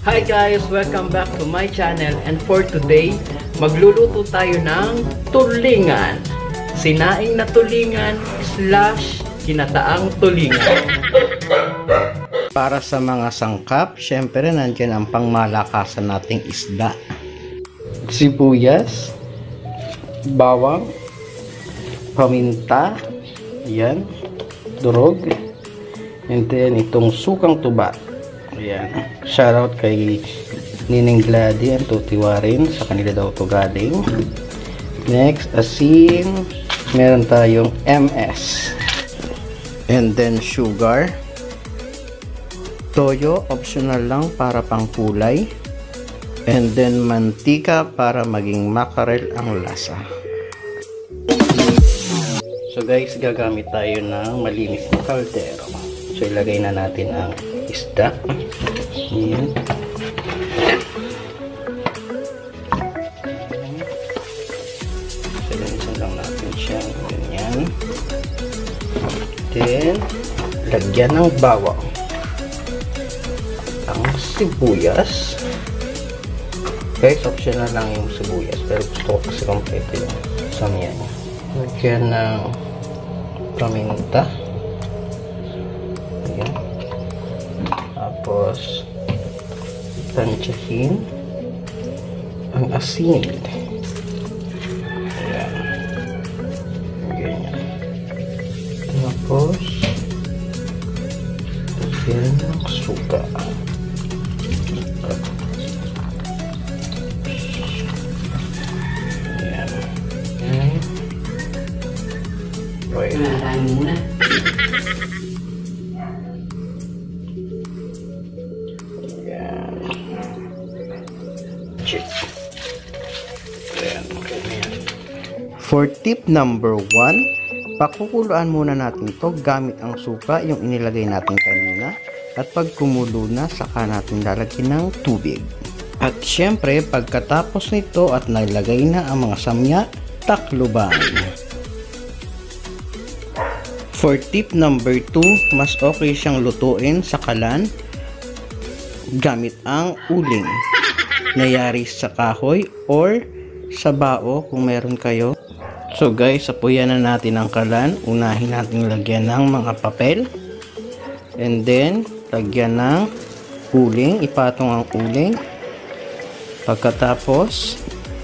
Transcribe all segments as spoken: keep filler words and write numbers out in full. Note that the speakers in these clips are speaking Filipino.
Hi guys! Welcome back to my channel, and for today, magluluto tayo ng tulingan. Sinaing na tulingan slash kinataang tulingan. Para sa mga sangkap, syempre nandiyan ang pangmalakasan nating isda. Sibuyas, bawang, paminta, yan, durog, and then itong sukang tuba. Ayan. Shoutout kay Nining Glady and Tutiwarin, sa kanila daw to galing. Next, asin, meron tayong M S, and then sugar, toyo, optional lang para pang kulay, and then mantika para maging makarel ang lasa. So guys, gagamit tayo ng malinis na kaldero. So ilagay na natin ang isda. Ayan. Salinisan lang natin siya. Ganyan. Then, lagyan ng bawang. Ang sibuyas. Guys, optional lang yung sibuyas. Pero gusto ko kasi kompleto yung samya niya. Lagyan ng paminta. Ayan. Tapos, tansyahin ang asin. Ayan. Ganyan. Tapos, lagyan ng suka. Ayan. Ayan. Wait. Narahin muna. For tip number one, pakukuluan muna natin ito gamit ang suka, yung inilagay natin kanina, at pag kumulo na, saka natin lalagyan ng tubig. At syempre, pagkatapos nito at nilagay na ang mga samya, takluban. For tip number two, mas okay siyang lutuin sa kalan gamit ang uling, nayari sa kahoy or sa bao kung meron kayo. So guys, apuyan na natin ang kalan. Unahin natin lagyan ng mga papel, and then lagyan ng uling, ipatong ang uling. Pagkatapos,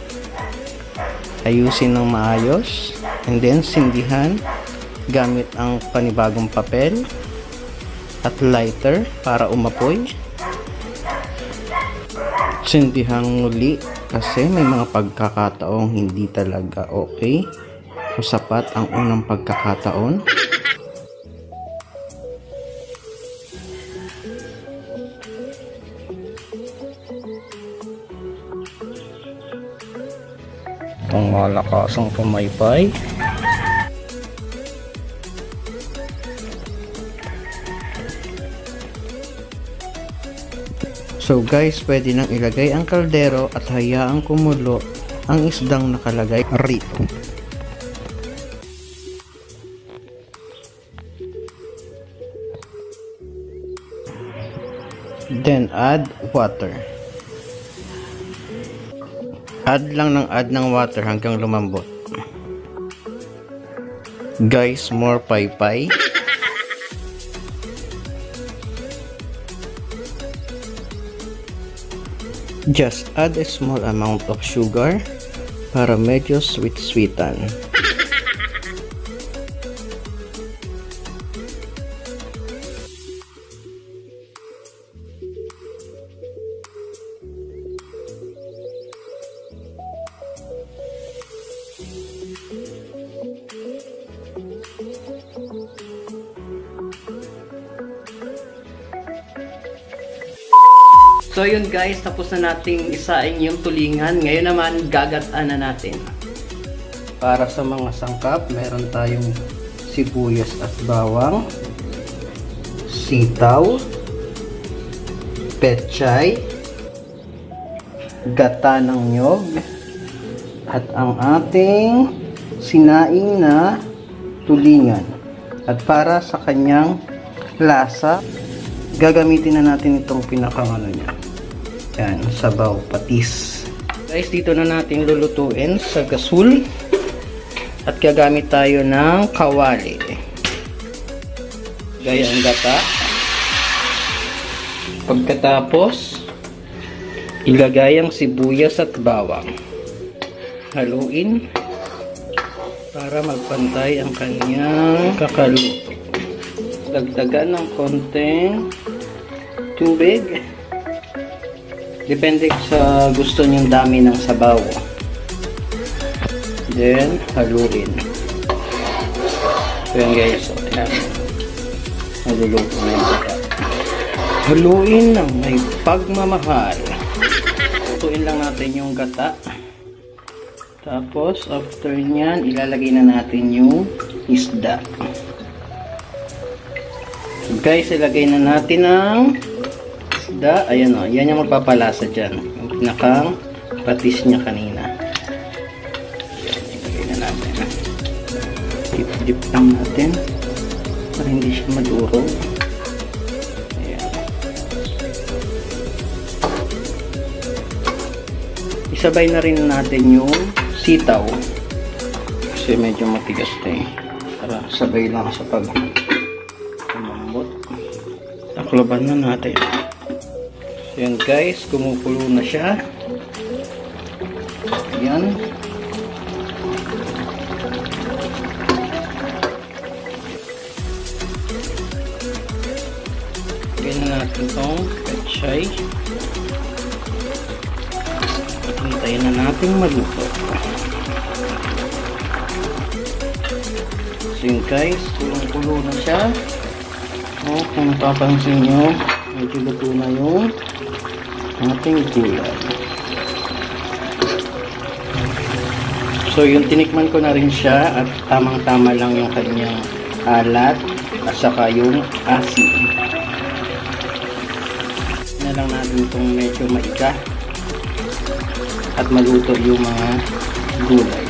ayusin ng maayos, and then sindihan gamit ang panibagong papel at lighter para umapoy. Sindihang muli kasi may mga pagkakataong hindi talaga okay o sapat ang unang pagkakataon. Itong malakasang pumaypay. So guys, pwede nang ilagay ang kaldero at hayaang kumulo ang isdang nakalagay rito. Then add water. Add lang ng add ng water hanggang lumambot. Guys, more paypay. Just add a small amount of sugar para medyo sweet-sweetan. So yun guys, tapos na nating isain yung tulingan. Ngayon naman, gagataan na natin. Para sa mga sangkap, meron tayong sibuyas at bawang, sitaw, pechay, gata ng nyog, at ang ating sinaing na tulingan. At para sa kanyang lasa, gagamitin na natin itong pinakang ano niya, Yan, sabaw, patis. Guys, dito na natin lulutuin sa gasol. At gagamit tayo ng kawali. Gaya ang gata. Pagkatapos, ilagay ang sibuyas at bawang. Haluin para magpantay ang kanyang kakaluto. Dagdagan ng konting tubig. Depende sa gusto nyong dami ng sabaw. Then, haluin. So yan guys. So, yan. Naluluto na yung gata. Haluin ng may pagmamahal. Lutuin lang natin yung gata. Tapos, after nyan, ilalagay na natin yung isda. So guys, ilagay na natin ang isda. Ayan o, yan yung magpapalasa dyan. Yung pinakang patis niya kanina. Ayan, ilagay na natin. Dip-dip lang natin para hindi siya maduro. Ayan. Isabay na rin natin yung sitaw. Kasi medyo matigas na eh. Para sabay lang sa pag umambot. Taklaban na natin. So yan guys, kumukulo na siya. Ayan. Lagyan na natin itong pechay. Hintayin na natin maluto. So yun guys, kulong-kulo na siya. O, kung papansin nyo, medyo luto na yung ating gulay. So yung tinikman ko na rin siya at tamang-tama lang yung kanyang alat at saka yung asin. Na lang natin itong medyo maiga at maluto yung mga gulay.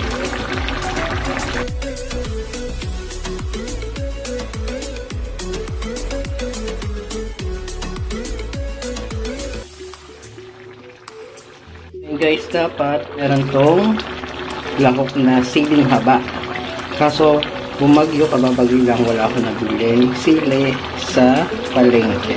Guys, dapat meron tong lahok na siling haba. Kaso bumagyo, kababagyo lang, wala ako nabiling sili sa palengke.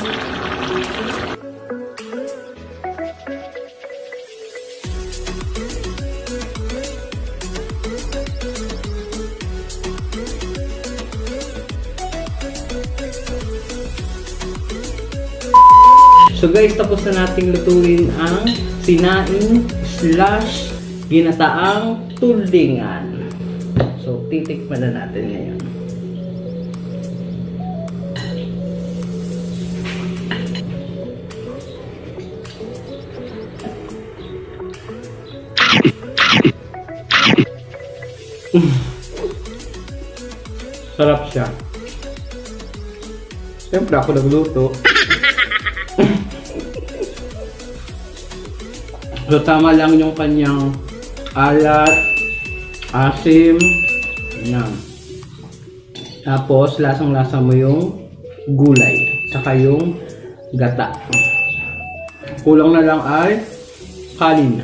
So guys, tapos na nating lutuin ang sinaing slash ginataang tuldingan. So titikman na natin ngayon. Sarap siya. Siyempre ako nagluto. So tama lang yung kanyang alat, asim, yan. Tapos lasang-lasa mo yung gulay, saka yung gata. Kulang na lang ay kanin.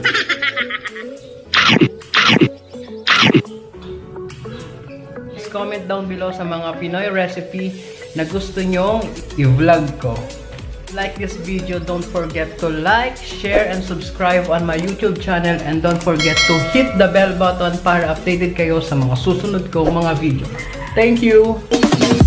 Please comment down below sa mga Pinoy recipe na gusto nyong i-vlog ko. Like this video, don't forget to like, share, and subscribe on my YouTube channel, and don't forget to hit the bell button para updated kayo sa mga susunod kong mga video. Thank you!